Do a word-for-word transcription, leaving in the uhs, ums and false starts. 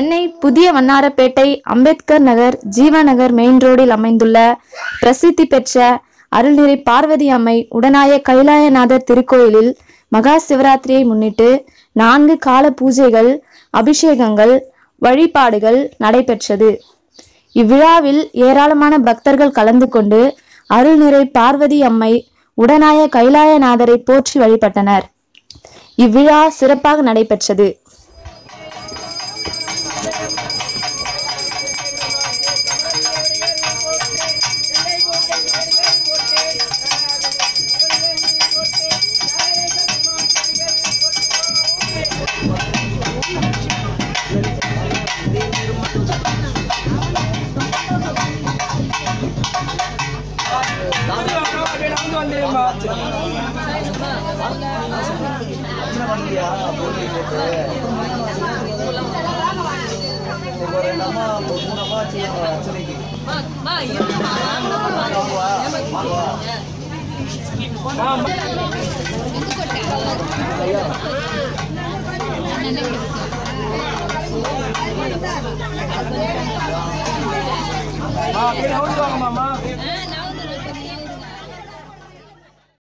சென்னை புதிய வண்ணாரப்பேட்டை அம்பேத்கர் நகர் ஜீவநகர் மெயின் ரோடில் அமைந்துள்ள பிரசித்தி பெற்ற அருள்நிறை பார்வதி அம்மை உடனாய கைலாயநாதர் திருக்கோயிலில் மகா சிவராத்திரியை முன்னிட்டு நான்கு கால பூஜைகள், அபிஷேகங்கள், வழிபாடுகள் நடைபெற்றது. இவ்விழாவில் ஏராளமான பக்தர்கள் கலந்து கொண்டு அருள்நிறை பார்வதி அம்மை உடனாய கைலாயநாதரை போற்றி வழிபட்டனர். இவ்விழா சிறப்பாக நடைபெற்றது. மாமா